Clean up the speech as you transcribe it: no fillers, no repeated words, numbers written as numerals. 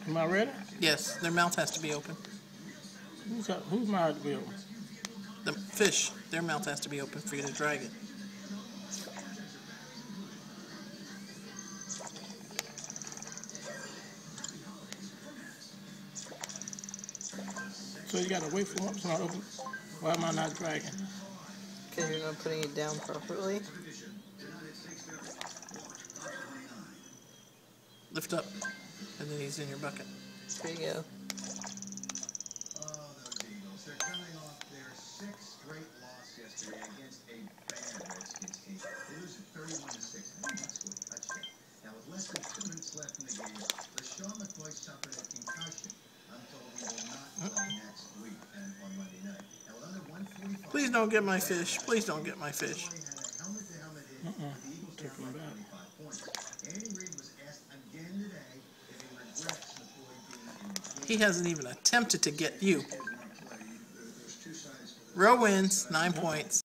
Am I ready? Yes, their mouth has to be open. Whose mouth to be open? The fish, their mouth has to be open for you to drag it. So you gotta wait for them to open. Why am I not dragging? Because you're not putting it down properly. Lift up, and then he's in your bucket. There you go. Those Eagles, they're coming off their 6th straight loss yesterday against a bad Redskins team. They lose at 31-6. That's a touchdown. Now, with less than 2 minutes left in the game, LaShawn McCoy suffered a concussion. I'm told he will not play next week and on Monday night. Now, with under 145, Please don't get my fish. Please don't get my fish. had a helmet-to-helmet hit with the Eagles down by 25 points. Andy Reid was asked again today if he regrets McCoy being in the game. He hasn't even attempted to get you. Row wins, 9 points.